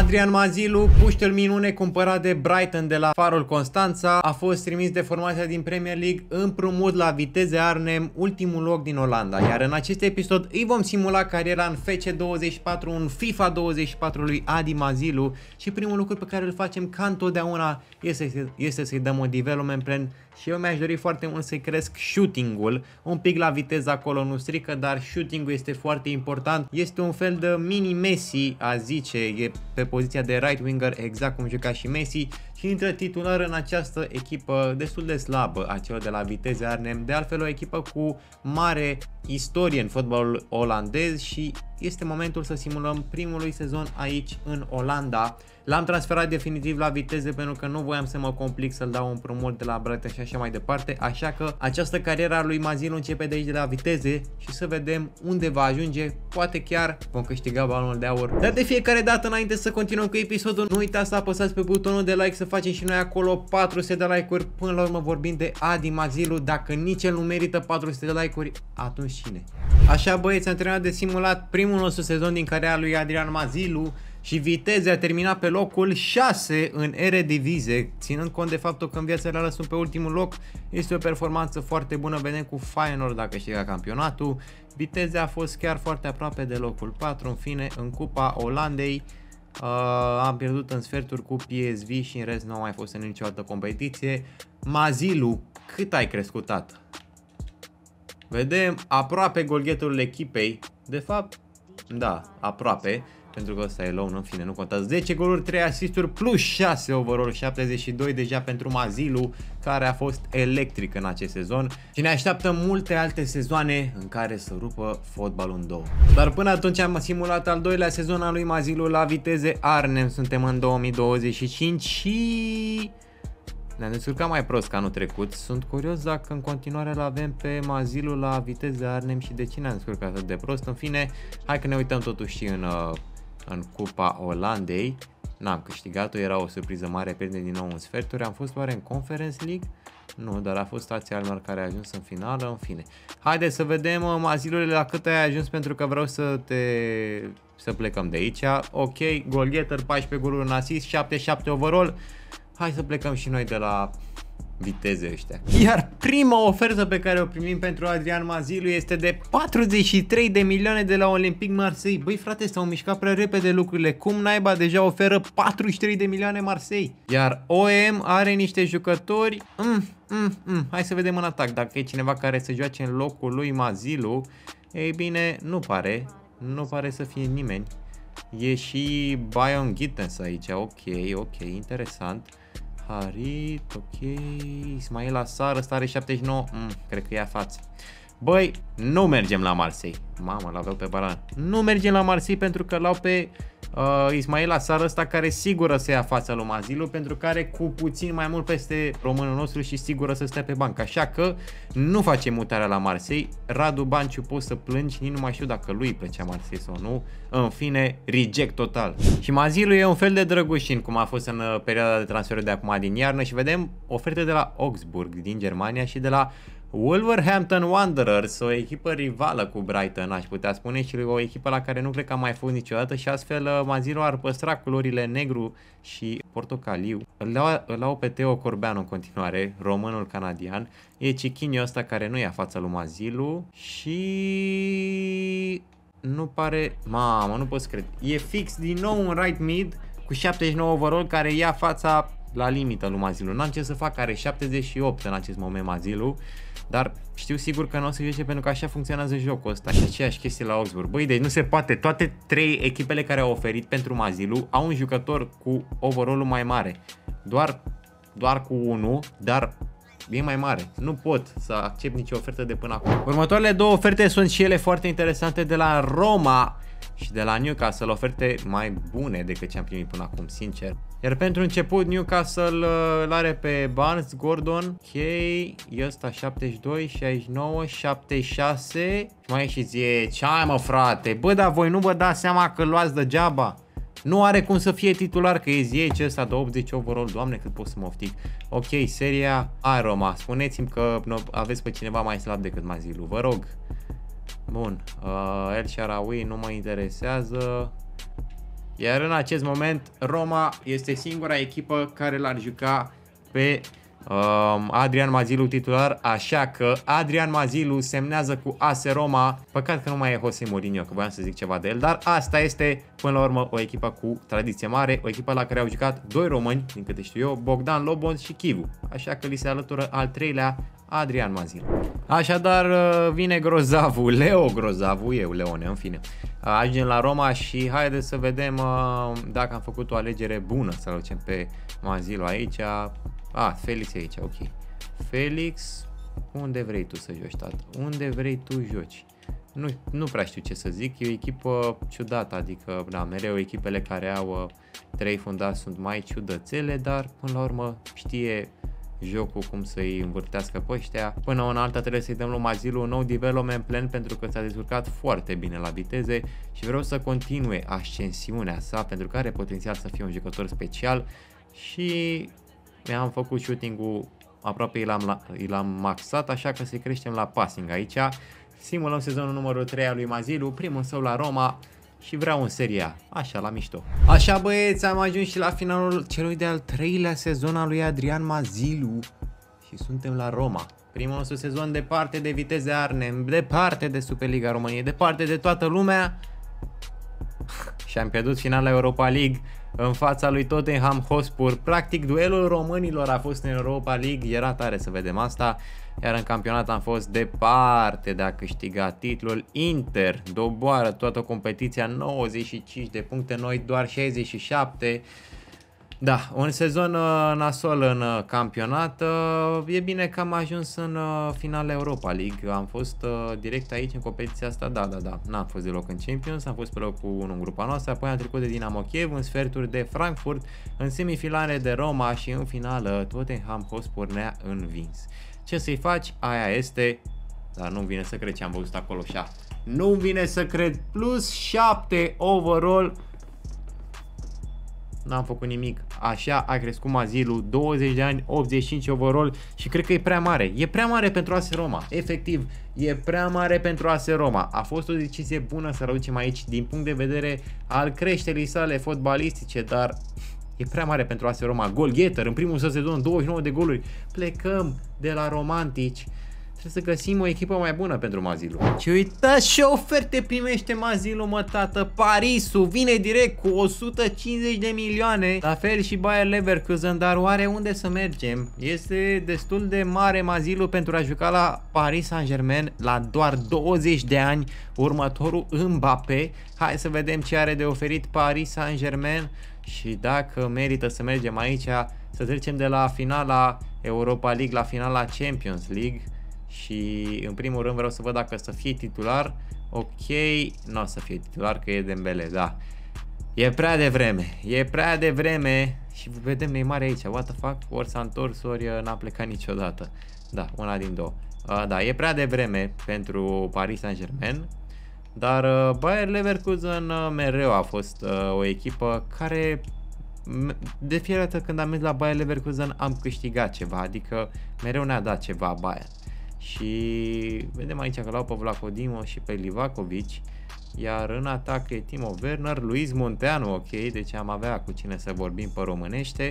Adrian Mazilu, puștel minune cumpărat de Brighton de la Farul Constanța, a fost trimis de formația din Premier League împrumut la Vitesse Arnhem, ultimul loc din Olanda. Iar în acest episod îi vom simula cariera în FC24, în FIFA 24 lui Adi Mazilu și primul lucru pe care îl facem ca întotdeauna este să-i dăm un development plan și eu mi-aș dori foarte mult să-i cresc shooting-ul. Un pic la viteză acolo nu strică, dar shooting-ul este foarte important. Este un fel de mini Messi, a zice, e pe poziția de right winger, exact cum juca și Messi și intră titular în această echipă destul de slabă a celor de la Vitesse Arnhem, de altfel o echipă cu mare istorie în fotbalul olandez și este momentul să simulăm primul sezon aici în Olanda. L-am transferat definitiv la Vitesse pentru că nu voiam să mă complic să-l dau un împrumut de la Brighton și așa mai departe, așa că această carieră a lui Mazilu începe de aici de la Vitesse și să vedem unde va ajunge, poate chiar vom câștiga balonul de aur. Dar de fiecare dată înainte să continuăm cu episodul, nu uitați să apăsați pe butonul de like, să facem și noi acolo 400 de like-uri, până la urmă vorbim de Adi Mazilu, dacă nici el nu merită 400 de like-uri, atunci cine? Așa băieți, am terminat de simulat primul nostru sezon din cariera lui Adrian Mazilu și Vitesse a terminat pe locul 6 în Eredivisie, ținând cont de faptul că în viața reală sunt pe ultimul loc, este o performanță foarte bună, vedem cu Feyenoord dacă câștiga campionatul. Vitesse a fost chiar foarte aproape de locul 4, în fine, în Cupa Olandei am pierdut în sferturi cu PSV și în rest nu a mai fost în nicio altă competiție. Mazilu, cât ai crescut, tată? Vedem aproape golgheterul echipei, de fapt, da, aproape, pentru că ăsta e low, în fine, nu contează. 10 goluri, 3 asisturi plus 6 overall, 72 deja pentru Mazilu, care a fost electric în acest sezon și ne așteaptă multe alte sezoane în care să rupă fotbalul în două. Dar până atunci am simulat al doilea sezon al lui Mazilu la Vitesse Arnhem, suntem în 2025 și ne-am descurcat mai prost ca anul trecut. Sunt curios dacă în continuare îl avem pe Mazilu la Vitesse Arnhem și de ce ne-am descurcat atât de prost. În fine, hai că ne uităm totuși și în Cupa Olandei. N-am câștigat-o, era o surpriză mare, pierdem din nou în sferturi. Am fost oare în Conference League? Nu, dar a fost stația Almar care a ajuns în finală, în fine. Haideți să vedem, Mazilule, la cât ai ajuns, pentru că vreau să plecăm de aici. Ok, goal getter, 14 goluri în asist, 77 overall. Hai să plecăm și noi de la Vitesse ăștia. Iar prima ofertă pe care o primim pentru Adrian Mazilu este de 43 de milioane de la Olympique Marseille. Băi frate, s-au mișcat prea repede lucrurile. Cum naiba deja oferă 43 de milioane Marseille? Iar OM are niște jucători. Hai să vedem în atac dacă e cineva care să joace în locul lui Mazilu. Ei bine, nu pare să fie nimeni. E și Bayern Gittens aici. Ok, interesant. Harit, ok, Ismail Assar, ăsta are 79, cred că ia față. Băi, nu mergem la Marseille. Mamă, l-aveau pe Baran. Nu mergem la Marseille pentru că l-au pe Ismail Assar ăsta, care sigură să ia fața lui Mazilu, pentru că are cu puțin mai mult peste românul nostru și sigură să stea pe bancă. Așa că nu facem mutarea la Marseille. Radu Banciu, poți să plângi, nici nu mai știu dacă lui îi plăcea Marseille sau nu. În fine, reject total. Și Mazilu e un fel de Drăgușin, cum a fost în perioada de transferuri de acum din iarnă, și vedem oferte de la Augsburg din Germania și de la Wolverhampton Wanderers, o echipă rivală cu Brighton, aș putea spune, și o echipă la care nu cred că am mai fost niciodată, și astfel Mazilu ar păstra culorile negru și portocaliu. Îl au pe Teo Corbeanu în continuare, românul canadian. E Chiquinho ăsta care nu ia fața lui Mazilu și nu pare... Mamă, nu pot să cred. E fix din nou un right mid cu 79 overall care ia fața la limită lui Mazilu. N-am ce să fac, are 78 în acest moment Mazilu, dar știu sigur că nu o să joace pentru că așa funcționează jocul ăsta. Și aceeași chestie la Augsburg. Băi, deci nu se poate. Toate trei echipele care au oferit pentru Mazilu au un jucător cu overall-ul mai mare. Doar cu unul, dar e mai mare. Nu pot să accept nicio ofertă de până acum. Următoarele două oferte sunt și ele foarte interesante, de la Roma și de la Newcastle, oferte mai bune decât ce am primit până acum, sincer. Iar pentru început Newcastle îl are pe Barnes, Gordon, ok, e ăsta 72, 69, 76 și mai e și 10. Hai mă frate, bă, dar voi nu vă dați seama că luați degeaba? Nu are cum să fie titular, că e Ziyech ăsta de 80 overall, doamne cât pot să mă oftic. Ok, seria A, Roma, spuneți-mi că aveți pe cineva mai slab decât Mazilu, vă rog. Bun, El Shaarawy nu mă interesează. Iar în acest moment Roma este singura echipă care l-ar juca pe Adrian Mazilu titular, așa că Adrian Mazilu semnează cu AS Roma. Păcat că nu mai e Jose Mourinho, că voiam să zic ceva de el, dar asta este până la urmă o echipă cu tradiție mare, o echipă la care au jucat doi români, din câte știu eu, Bogdan Lobon și Chivu, așa că li se alătură al treilea Adrian Mazilu. Așadar vine grozavul, Leo Grozavu, eu Leone, în fine. Ajungem la Roma și haideți să vedem dacă am făcut o alegere bună să-l ducem pe Mazilu aici. Felix e aici, ok. Felix, unde vrei tu să joci, tată? Unde vrei tu joci? Nu prea știu ce să zic, e o echipă ciudată, adică, da, mereu echipele care au trei fundați sunt mai ciudățele, dar până la urmă știe jocul cum să-i învârtească pe ăștia. Până una alta trebuie să-i dăm lui Mazilu un nou development plan pentru că s-a descurcat foarte bine la viteze și vreau să continue ascensiunea sa pentru că are potențial să fie un jucător special și mi-am făcut shooting-ul aproape l-am maxat, așa că să-i creștem la passing aici. Simulăm sezonul numărul 3 al lui Mazilu, primul său la Roma și vreau în Serie A, așa la mișto. Așa băieți, am ajuns și la finalul celui de-al treilea sezon al lui Adrian Mazilu și suntem la Roma. Primul nostru sezon departe de Viteze Arnhem, departe de Superliga României, departe de toată lumea și am pierdut finala Europa League în fața lui Tottenham Hotspur. Practic duelul românilor a fost în Europa League, era tare să vedem asta. Iar în campionat am fost departe de a câștiga titlul. Inter doboară toată competiția, 95 de puncte, noi doar 67. Da, un sezon nasol în campionat. E bine că am ajuns în finala Europa League. Am fost direct aici în competiția asta. Da. N-am fost deloc în Champions, am fost pe locul 1 în grupa noastră. Apoi am trecut de Dinamo Kiev, în sferturi de Frankfurt, în semifinale de Roma și în finală Tottenham Hotspur ne-a învins. Ce să-i faci? Aia este. Dar nu-mi vine să cred ce am văzut acolo. Nu-mi vine să cred. Plus 7 overall. N-am făcut nimic. Așa a crescut Mazilu, 20 de ani, 85 overall și cred că e prea mare. E prea mare pentru AS Roma. Efectiv, e prea mare pentru AS Roma. A fost o decizie bună să-l aducem aici din punct de vedere al creșterii sale fotbalistice, dar e prea mare pentru AS Roma. Goal-getter în primul sezon, 29 de goluri. Plecăm de la romantici. Trebuie să găsim o echipă mai bună pentru Mazilu. Și uitați ce oferte primește Mazilu, mă, tată. Parisul vine direct cu 150 de milioane. La fel și Bayer Leverkusen, dar oare unde să mergem? Este destul de mare Mazilu pentru a juca la Paris Saint-Germain la doar 20 de ani, următorul Mbappé. Hai să vedem ce are de oferit Paris Saint-Germain și dacă merită să mergem aici, să trecem de la finala Europa League la finala Champions League. Și în primul rând vreau să văd dacă să fie titular. Ok, nu o să fie titular că e Dembele, da. E prea devreme, e prea devreme. Și vedem Neymar aici, what the fuck. Ori s-a întors, ori n-a plecat niciodată. Da, una din două. Da, e prea devreme pentru Paris Saint-Germain. Dar Bayer Leverkusen mereu a fost o echipă care de fiecare dată când am mers la Bayer Leverkusen am câștigat ceva. Adică mereu ne-a dat ceva Bayer. Și vedem aici că l-au pe Vlachodimo și pe Livakovic. Iar în atac e Timo Werner, Luis Munteanu, ok, deci am avea cu cine să vorbim pe românește.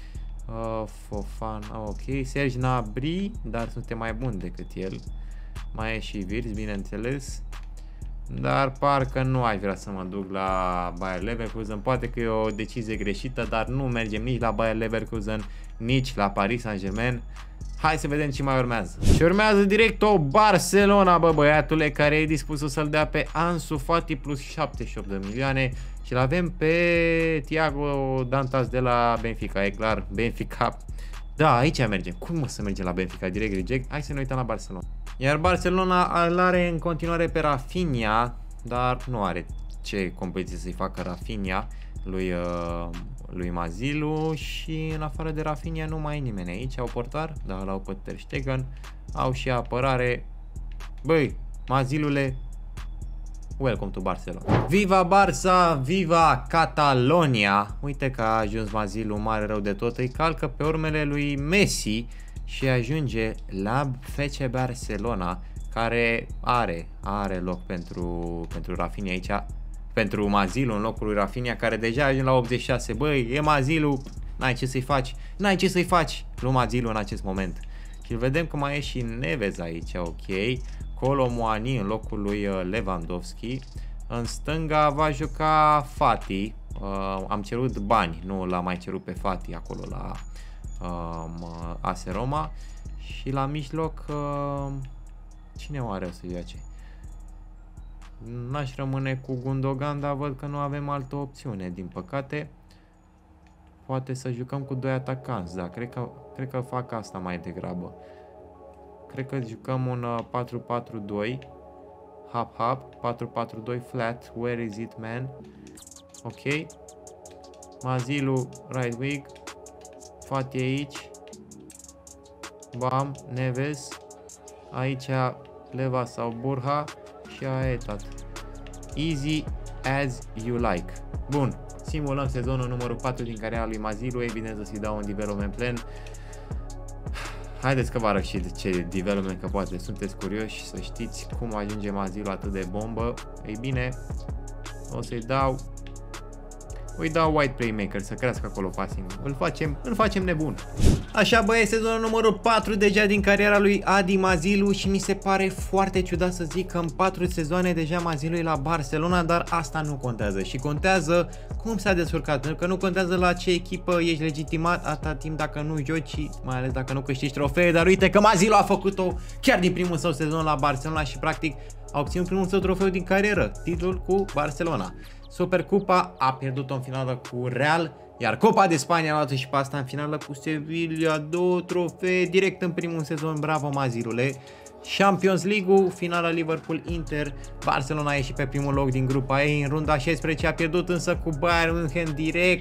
Fofana, ok, Serge Gnabry, dar suntem mai buni decât el. Mai e și Wirtz, bineînțeles. Dar parcă nu aș vrea să mă duc la Bayer Leverkusen. Poate că e o decizie greșită, dar nu mergem nici la Bayer Leverkusen, nici la Paris Saint-Germain. Hai să vedem ce mai urmează. Și urmează direct o Barcelona, bă, băiatule, care e dispus să-l dea pe Ansu Fati plus 78 de milioane. Și l avem pe Thiago Dantas de la Benfica, e clar, Benfica. Da, aici mergem. Cum mă să mergem la Benfica? Direct reject. Hai să ne uităm la Barcelona. Iar Barcelona îl are în continuare pe Rafinha, dar nu are ce competiție să-i facă Rafinha lui Mazilu. Și în afară de Rafinha nu mai e nimeni aici. Au portar, da, l-au pe Ter Stegen. Au și apărare. Băi, Mazilule, welcome to Barcelona. Viva Barça, viva Catalonia. Uite că a ajuns Mazilu mare rău de tot. Îi calcă pe urmele lui Messi și ajunge la FC Barcelona, care are loc pentru Rafinha aici. pentru Mazilu în locul lui Rafinha, care deja ajunge la 86. Băi, e Mazilu, n-ai ce să-i faci, n-ai ce să-i faci lui Mazilu în acest moment. Și vedem că mai e și Neves aici, ok. Kolo Muani în locul lui Lewandowski. În stânga va juca Fati. Am cerut bani, nu l-am mai cerut pe Fati acolo la AS Roma. Și la mijloc, cine oare o să joace? N-aș rămâne cu Gundogan, dar văd că nu avem altă opțiune, din păcate. Poate să jucăm cu 2 atacanți, da, cred că fac asta mai degrabă. Cred că jucăm un 4-4-2. Hop, 4-4-2 flat. Where is it, man? Ok. Mazilu, right wing. Fati aici. Bam, Neves. Aici Leva sau Burha. Și aia e tot. Easy as you like. Bun. Simulăm sezonul numărul 4 din cariera lui Mazilu. Evident să-i dau un development plan. Haideți că vă arăt și ce development, că poate sunteți curioși să știți cum ajunge Mazilu atât de bombă. Ei bine, o să-i dau... Îi dau wide playmaker să crească acolo passing. Îl facem nebun. Așa, băie, sezonul numărul 4 deja din cariera lui Adi Mazilu și mi se pare foarte ciudat să zic că în 4 sezoane deja Mazilu e la Barcelona, dar asta nu contează. Și contează cum s-a descurcat, pentru că nu contează la ce echipă ești legitimat atâta timp dacă nu joci și mai ales dacă nu câștigi trofee. Dar uite că Mazilu a făcut-o chiar din primul său sezon la Barcelona și practic a obținut primul său trofeu din carieră, titlul cu Barcelona. Supercupa a pierdut-o în finală cu Real, iar Copa de Spania a luat și pe asta în finală cu Sevilla, 2 trofee direct în primul sezon, bravo Mazilule. Champions League-ul, finala Liverpool-Inter, Barcelona a ieșit pe primul loc din grupa ei, în runda 16 a pierdut însă cu Bayern München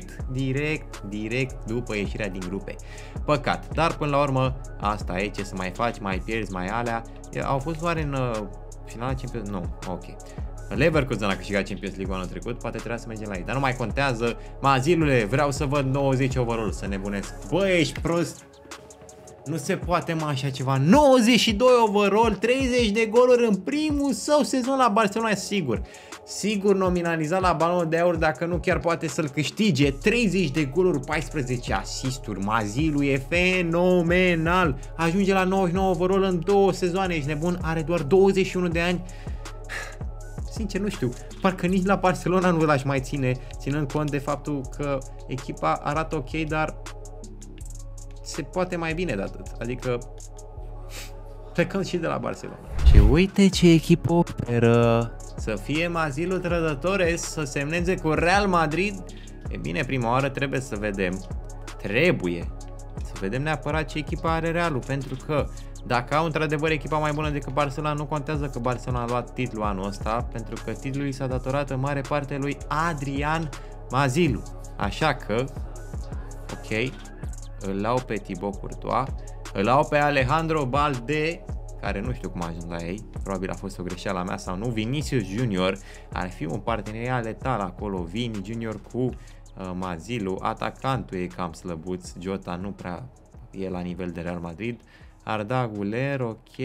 direct după ieșirea din grupe. Păcat, dar până la urmă asta e, ce să mai faci, mai pierzi, mai alea. Au fost oare în finala Champions? Nu, ok. Leverkusen a câștigat Champions League anul trecut, poate trebuia să mergem la ei, dar nu mai contează. Mazilule, vreau să văd 90 overall, să nebunesc. Bă, ești prost? Nu se poate, mă, așa ceva. 92 overall, 30 de goluri în primul său sezon la Barcelona, sigur. Sigur nominalizat la Balonul de Aur, dacă nu chiar poate să-l câștige. 30 de goluri, 14 asisturi. Mazilu e fenomenal. Ajunge la 99 overall în 2 sezoane, ești nebun, are doar 21 de ani. Sincer, nu știu, parcă nici la Barcelona nu l-aș mai ține, ținând cont de faptul că echipa arată ok, dar se poate mai bine de atât, adică plecăm și de la Barcelona. Și uite ce echipă operă, să fie Mazilu Trădătores, să semneze cu Real Madrid. E bine, prima oară trebuie să vedem neapărat ce echipă are Realul, pentru că dacă au într-adevăr echipa mai bună decât Barcelona, nu contează că Barcelona a luat titlul anul ăsta, pentru că titlul i s-a datorat în mare parte lui Adrian Mazilu. Așa că, ok, îl au pe Thibaut Courtois, îl au pe Alejandro Balde, care nu știu cum a ajuns la ei, probabil a fost o greșeală a mea sau nu, Vinicius Junior, ar fi un parteneriat letal acolo, Vini Junior cu Mazilu, atacantul e cam slăbuț, Jota nu prea e la nivel de Real Madrid, Arda Güler, ok.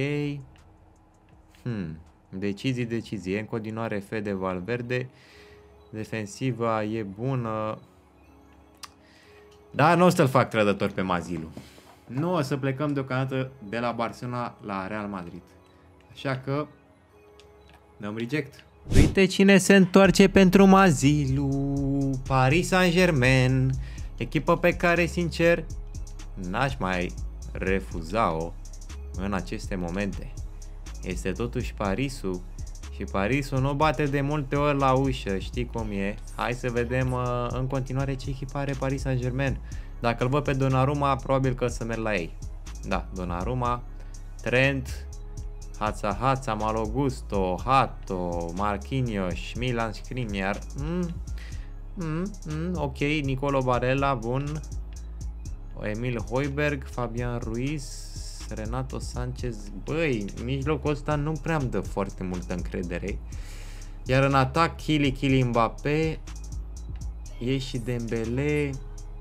Decizii. E în continuare Fede Valverde. Defensiva e bună. Dar nu o să-l fac trădător pe Mazilu. Nu o să plecăm deocamdată de la Barcelona la Real Madrid. Așa că dăm reject. Uite cine se întoarce pentru Mazilu. Paris Saint-Germain. Echipă pe care, sincer, n-aș mai refuza-o în aceste momente. Este totuși Parisul și Parisul nu bate de multe ori la ușă, știi cum e. Hai să vedem în continuare ce echipă are Paris Saint-Germain. Dacă îl văd pe Donnarumma, probabil că o să merg la ei. Da, Donnarumma, Trent, Hatza, Malo Gusto, Hato, Marquinhos, Milan Skriniar. Ok, Nicolo Barella, bun. Emil Højbjerg, Fabian Ruiz, Renato Sanchez. Băi, mijlocul ăsta nu prea îmi dă foarte multă încredere. Iar în atac, Kylian Mbappé, e și Dembele.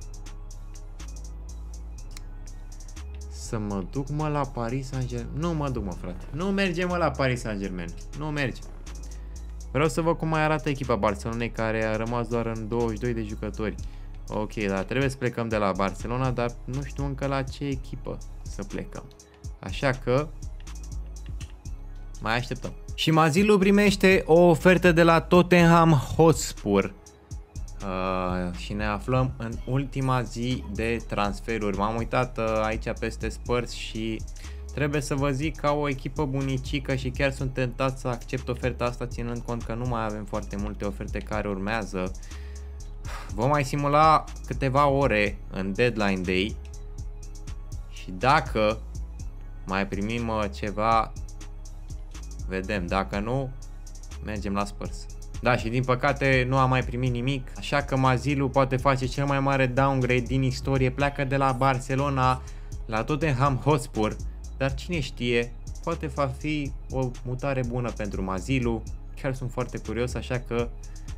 Să mă duc, mă, la Paris Saint-Germain. Nu mă duc, mă, frate. Nu merge, mă, la Paris Saint-Germain. Nu merge. Vreau să văd cum mai arată echipa Barcelonei, care a rămas doar în 22 de jucători. Ok, dar trebuie să plecăm de la Barcelona, dar nu știu încă la ce echipă să plecăm. Așa că mai așteptăm. Și Mazilu primește o ofertă de la Tottenham Hotspur. Și ne aflăm în ultima zi de transferuri. M-am uitat aici peste Spurs și trebuie să vă zic, ca o echipă bunicică, și chiar sunt tentat să accept oferta asta, ținând cont că nu mai avem foarte multe oferte care urmează. Vom mai simula câteva ore în deadline day și dacă mai primim ceva, vedem. Dacă nu, mergem la Spurs. Da, și din păcate nu am mai primit nimic, așa că Mazilu poate face cel mai mare downgrade din istorie. Pleacă de la Barcelona la Tottenham Hotspur, dar cine știe, poate va fi o mutare bună pentru Mazilu. Chiar sunt foarte curios, așa că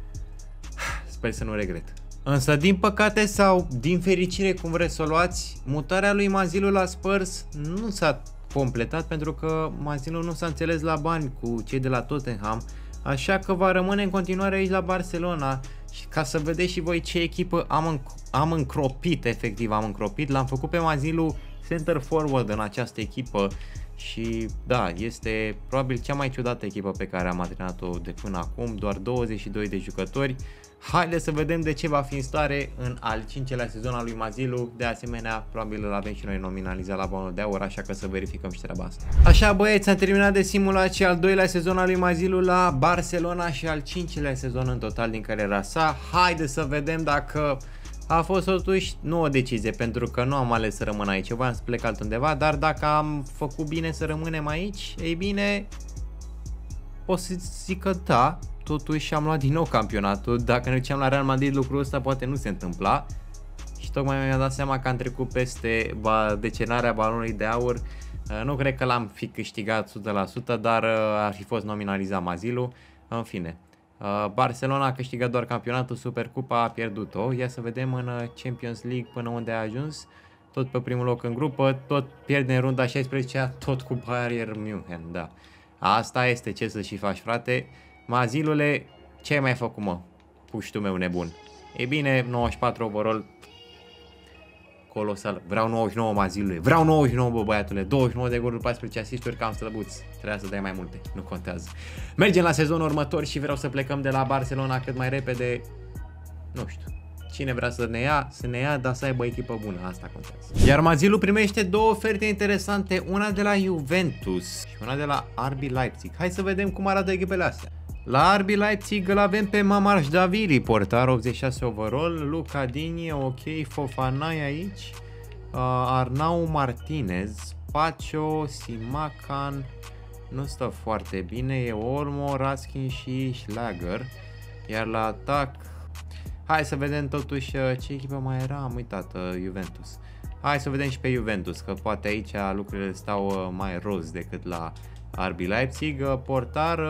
sper să nu regret. Însă din păcate sau din fericire, cum vreți să o luați, mutarea lui Mazilu la Spurs nu s-a completat, pentru că Mazilu nu s-a înțeles la bani cu cei de la Tottenham, așa că va rămâne în continuare aici la Barcelona. Și ca să vedeți și voi ce echipă am încropit, efectiv am încropit, l-am făcut pe Mazilu center forward în această echipă. Și da, este probabil cea mai ciudată echipă pe care am antrenat-o de până acum, doar 22 de jucători. Haideți să vedem de ce va fi în stare în al 5-lea sezon al lui Mazilu. De asemenea, probabil îl avem și noi nominalizat la Balonul de Aur, așa că să verificăm și treaba asta. Așa, băieți, am terminat de simulat și al 2-lea sezon al lui Mazilu la Barcelona și al 5-lea sezon în total din cariera sa. Haideți să vedem dacă a fost totuși nu o decizie, pentru că nu am ales să rămân aici, voiam să plec altundeva, dar dacă am făcut bine să rămânem aici, ei bine, pot să zic că da, totuși am luat din nou campionatul. Dacă ne duceam la Real Madrid, lucrul ăsta poate nu se întâmpla. Și tocmai mi-am dat seama că am trecut peste decenarea Balonului de Aur. Nu cred că l-am fi câștigat 100%, dar ar fi fost nominalizat Mazilu. În fine, Barcelona a câștigat doar campionatul, Supercupa a pierdut-o. Ia să vedem în Champions League până unde a ajuns. Tot pe primul loc în grupă, tot pierde în runda 16-a, tot cu Bayern München, da. Asta este, ce să și faci, frate. Mazilule, ce ai mai făcut, mă? Puștul meu nebun. E bine, 94 overall. Colosal. Vreau 99, Mazilule. Vreau 99, bă, băiatule. 29 de goluri, 14 asisturi, cam slăbuți. Trebuia să dai mai multe. Nu contează. Mergem la sezonul următor și vreau să plecăm de la Barcelona cât mai repede. Nu știu. Cine vrea să ne ia, dar să aibă echipă bună. Asta contează. Iar Mazilu primește două oferte interesante. Una de la Juventus și una de la RB Leipzig. Hai să vedem cum arată echipele astea. La RB Leipzig îl avem pe Mamardashvili, portar, 86 overall, Luca Digne, ok, Fofana aici, Arnau Martinez, Pacho, Simacan, nu stă foarte bine, e Olmo, Raskin și Schlager, iar la atac, hai să vedem totuși ce echipă mai era, am uitat, Juventus. Hai să vedem și pe Juventus, că poate aici lucrurile stau mai roz decât la RB Leipzig. Portar,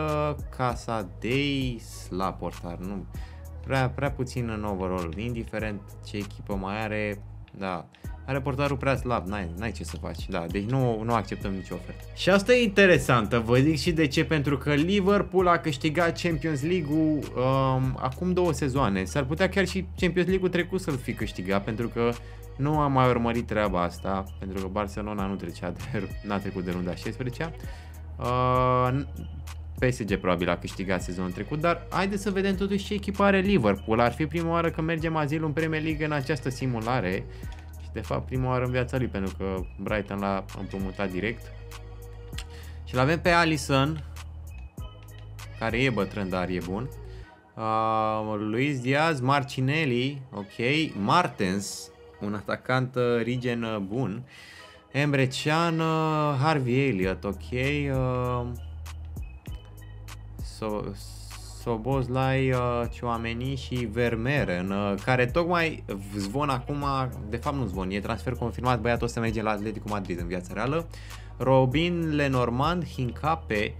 Casadeis la portar, nu, prea puțin în overall, indiferent ce echipă mai are, da, are portarul prea slab, n-ai ce să faci, da, deci nu acceptăm nicio ofertă. Și asta e interesantă, vă zic și de ce, pentru că Liverpool a câștigat Champions League-ul acum 2 sezoane, s-ar putea chiar și Champions League-ul trecut să-l fi câștigat, pentru că nu am mai urmărit treaba asta, pentru că Barcelona n-a trecut de runda 16-a. PSG probabil a câștigat sezonul trecut, dar haideți să vedem totuși ce echipă are Liverpool. Ar fi prima oară când merge Mazilu în Premier League în această simulare și de fapt prima oară în viața lui, pentru că Brighton l-a împrumutat direct. Și l-avem pe Alisson, care e bătrân, dar e bun. Luis Diaz, Martinelli, ok, Martens, un atacant regen bun. Emre Can, Harvey Elliott, ok, Szoboszlai, Tchouaméni și Vermeeren, care tocmai zvon acum, de fapt nu zvon, e transfer confirmat, băiatul o să merge la Atletico Madrid în viața reală. Robin, Lenormand, Hincape,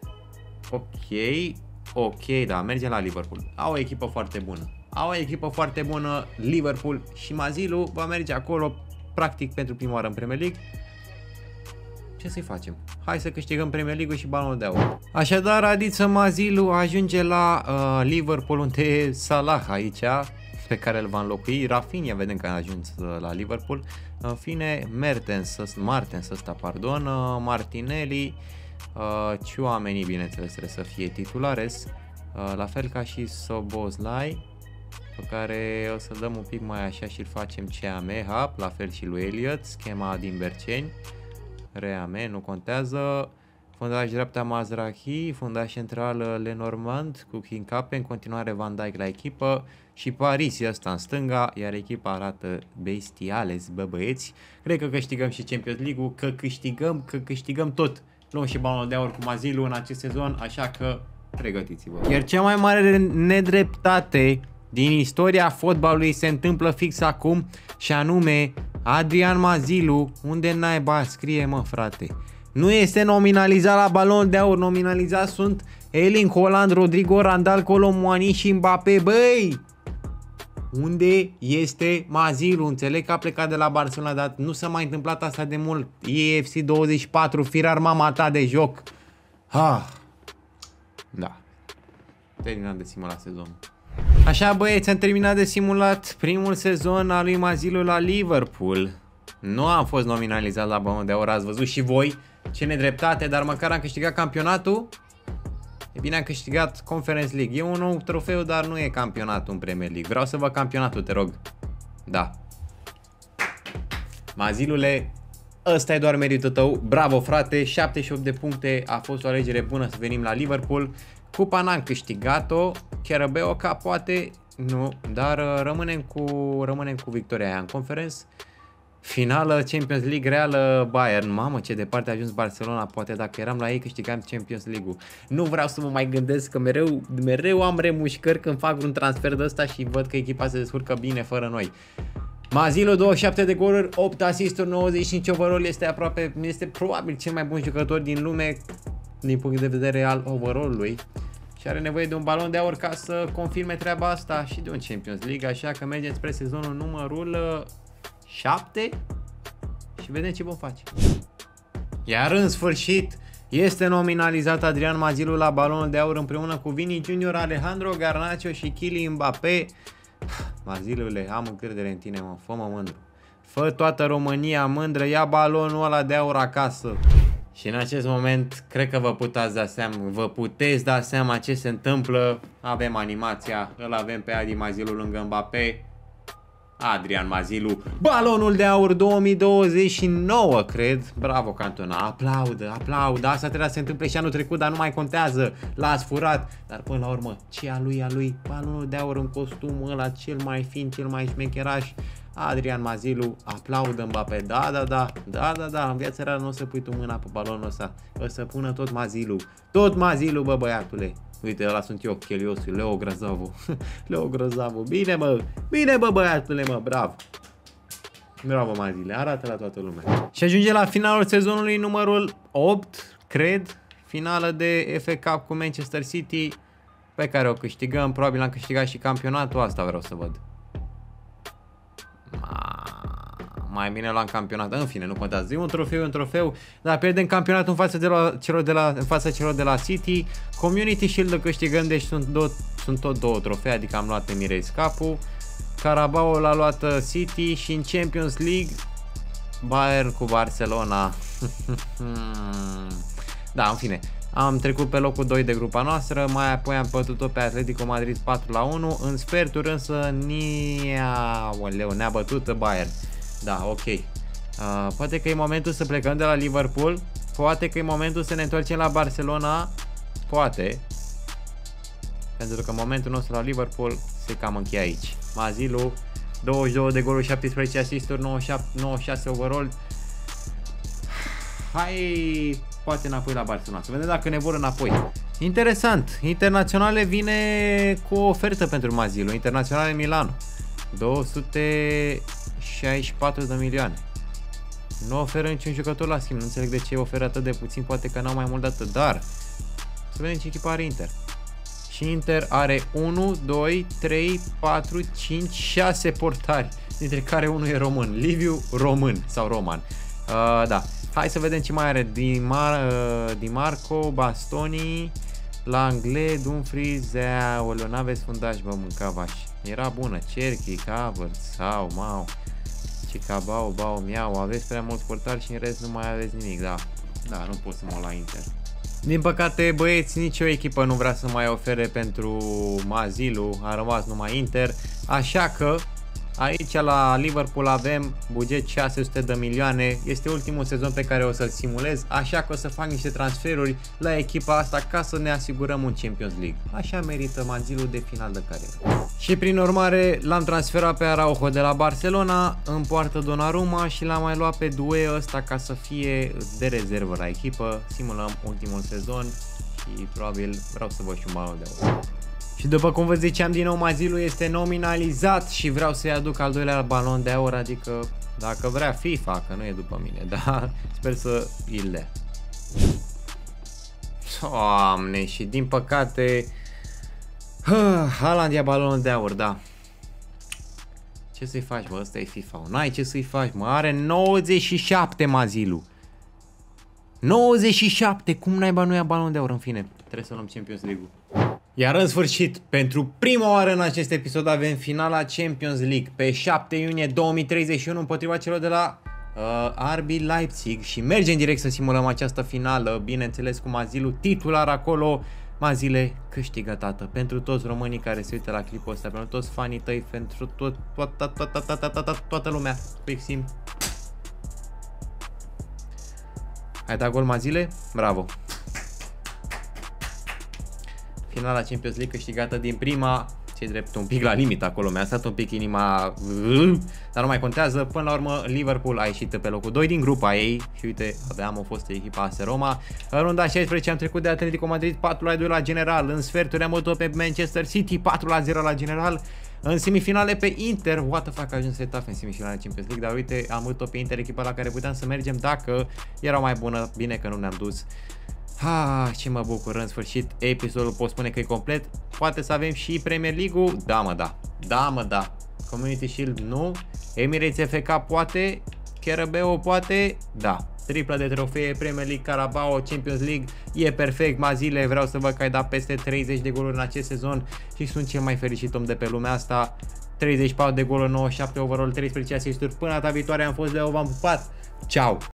ok, da, merge la Liverpool. Au o echipă foarte bună, Liverpool, și Mazilu va merge acolo practic pentru prima oară în Premier League. ce să-i facem? Hai să câștigăm Premier League și Balonul de Aur. Așadar, Adiță Mazilu ajunge la Liverpool, unde Salah aici, pe care îl va înlocui. Rafinha vedem că a ajuns la Liverpool. În fine, Martens ăsta, pardon, Martinelli, Tchouaméni, bineînțeles, trebuie să fie titulares, la fel ca și Szoboszlai, pe care o să dăm un pic mai așa și îl facem Ceamehap, la fel și lui Elliot, schema din Berceni, Reame, nu contează. Fundaș dreapta Mazrahi, fundaș central Lenormand cu Kincape, în continuare Van Dijk la echipă și Paris ăsta în stânga, iar echipa arată bestiales, bă băieți. Cred că câștigăm și Champions League-ul, că câștigăm tot. Luăm și Balonul de Aur cu Mazilu în acest sezon, așa că pregătiți-vă. Iar cea mai mare nedreptate din istoria fotbalului se întâmplă fix acum și anume Adrian Mazilu, unde naiba scrie mă frate? Nu este nominalizat la Balonul de Aur, nominalizați sunt Erling Haaland, Rodrigo, Randal, Kolo Muani și Mbappé, băi! Unde este Mazilu? Înțeleg că a plecat de la Barcelona, dar nu s-a mai întâmplat asta de mult. EFC 24, firar mama ta de joc. Da. Terminat de simulat sezonul. Așa băieți, am terminat de simulat primul sezon al lui Mazilu la Liverpool. Nu am fost nominalizat la Balonul de Aur, ați văzut și voi ce nedreptate, dar măcar am câștigat campionatul. E bine, am câștigat Conference League. E un nou trofeu, dar nu e campionatul în Premier League. Vreau să văd campionatul, te rog. Da. Mazilule, ăsta e doar meritul tău. Bravo, frate, 78 de puncte. A fost o alegere bună să venim la Liverpool. Cupa n-am câștigat-o. Carabao Cup poate, nu, dar rămânem cu victoria aia în Conference. Finală Champions League reală Bayern. Mamă, ce departe a ajuns Barcelona. Poate dacă eram la ei câștigam Champions League-ul. Nu vreau să mă mai gândesc că mereu am remușcări când fac un transfer de ăsta și văd că echipa se descurcă bine fără noi. Mazilu, 27 de goluri, 8 asisturi, 95 overall, este probabil cel mai bun jucător din lume din punct de vedere al overall-ului. Și are nevoie de un Balon de Aur ca să confirme treaba asta și de un Champions League, așa că mergem spre sezonul numărul 7 și vedem ce vom face. Iar în sfârșit este nominalizat Adrian Mazilu la Balonul de Aur împreună cu Vini Junior, Alejandro Garnacho și Kylian Mbappé. Mazilule, am încredere în tine, mă, fă-mă mândru. Fă toată România mândră, ia balonul ăla de aur acasă. Și în acest moment, cred că vă puteți da seama ce se întâmplă. Avem animația, îl avem pe Adi Mazilu lângă Mbappé. Adrian Mazilu, Balonul de Aur 2029, cred. Bravo, Cantona, aplaudă, aplaudă. Asta trebuia să se întâmple și anul trecut, dar nu mai contează. L-ați furat, dar până la urmă, ce a lui, Balonul de Aur în costumul ăla cel mai fin, cel mai șmecheraș. Adrian Mazilu, aplaudă Mbappé. Da, în viața reală nu o să pui tu mâna pe balonul ăsta. O să pună tot Mazilu, bă băiatule. Uite, ăla sunt eu, Cheliosu, Leo Grozavu. Leo Grozavu, bine bă băiatule, mă, bravo. Bravo Mazile, arată la toată lumea. Și ajunge la finalul sezonului numărul 8, cred. Finală de FA Cup cu Manchester City, pe care o câștigăm. Probabil am câștigat și campionatul, asta vreau să văd. Mai bine luam campionat, în fine, nu contează. E un trofeu, dar pierdem campionatul în fața celor de la City. Community Shield câștigăm, deci sunt tot două trofee, adică am luat Emirates Cup-ul. Carabao l-a luat City și în Champions League Bayern cu Barcelona. Da, în fine. Am trecut pe locul 2 de grupa noastră, mai apoi am bătut-o pe Atletico Madrid 4-1. În sferturi însă ne-a bătut Bayern. Da, ok. Poate că e momentul să plecăm de la Liverpool. Poate că e momentul să ne întoarcem la Barcelona. Poate. Pentru că momentul nostru la Liverpool se cam încheie aici. Mazilu, 22 de goluri, 17 asisturi, 96 overall. Hai, poate înapoi la Barcelona. Să vedem dacă ne vor înapoi. Interesant. Internaționale vine cu o ofertă pentru Mazilu. Internaționale Milano. 264 de milioane. Nu oferă niciun jucător la schimb. Nu înțeleg de ce oferă atât de puțin. Poate că n-au mai mult de atât. Dar să vedem ce echipă are Inter. Și Inter are 1, 2, 3, 4, 5, 6 portari, dintre care unul e român. Liviu Român sau Roman. Da. Hai să vedem ce mai are. Di Marco, Bastoni, Langley, Dumfries, aoleu, n-aveți fundaj, bă, mâncavaș. Era bună, Cerchi, Havertz, sau, Mau, Cicabau, Bau, Miau, aveți prea mulți portari și în rest nu mai aveți nimic, da. Da, nu pot să mă la Inter. Din păcate, băieți, nicio echipă nu vrea să mai ofere pentru Mazilu, a rămas numai Inter, așa că aici la Liverpool avem buget 600 de milioane, este ultimul sezon pe care o să-l simulez, așa că o să fac niște transferuri la echipa asta ca să ne asigurăm un Champions League. Așa merită Mazilu de final de carieră. Și prin urmare l-am transferat pe Araujo de la Barcelona, în poartă Donnarumma și l-am mai luat pe Doué ăsta ca să fie de rezervă la echipă. Simulăm ultimul sezon și probabil vreau să văd și un balon de aur. Și după cum vă ziceam din nou, Mazilu este nominalizat și vreau să-i aduc al doilea balon de aur, adică dacă vrea FIFA, că nu e după mine, dar sper să îl dea. Doamne, și din păcate Haaland ia balonul de aur, da. Ce să-i faci, bă, ăsta e FIFA, n-ai ce să-i faci, mă, are 97 Mazilu. 97, cum naiba nu ia balonul de aur, în fine, trebuie să luăm Champions League-ul. Iar în sfârșit, pentru prima oară în acest episod avem finala Champions League pe 7 iunie 2031 împotriva celor de la RB Leipzig și mergem direct să simulăm această finală, bineînțeles cu Mazilu titular acolo. Mazile, câștigă, tată, pentru toți românii care se uită la clipul ăsta, pentru toți fanii tăi, pentru toată lumea. Quick sim. Ai dat gol, Mazile? Bravo. Finala Champions League câștigată din prima, ce drept, un pic la limit acolo, mi-a stat un pic inima, dar nu mai contează. Până la urmă Liverpool a ieșit pe locul 2 din grupa ei și uite, aveam o fostă echipa AS Roma. În runda 16 am trecut de Atletico Madrid 4-2 la General, în sferturi am bătut pe Manchester City 4-0 la General, în semifinale pe Inter, what the fuck, a ajuns Getafe în semifinale Champions League, dar uite, am bătut pe Inter, echipa la care puteam să mergem dacă era mai bună, bine că nu ne-am dus. Ce mă bucur, în sfârșit episodul pot spune că e complet. Poate să avem și Premier League-ul? Da, mă, da. Da, mă, da. Community Shield nu. Emirates FK poate. Carabao poate. Da. Triplă de trofee, Premier League, Carabao, Champions League. E perfect, Mazile, vreau să văd că ai dat peste 30 de goluri în acest sezon și sunt cel mai fericit om de pe lumea asta. 34 de goluri, 97 overall, 13 asisturi. Până data viitoare am fost Leo, v-am pupat. Ciao.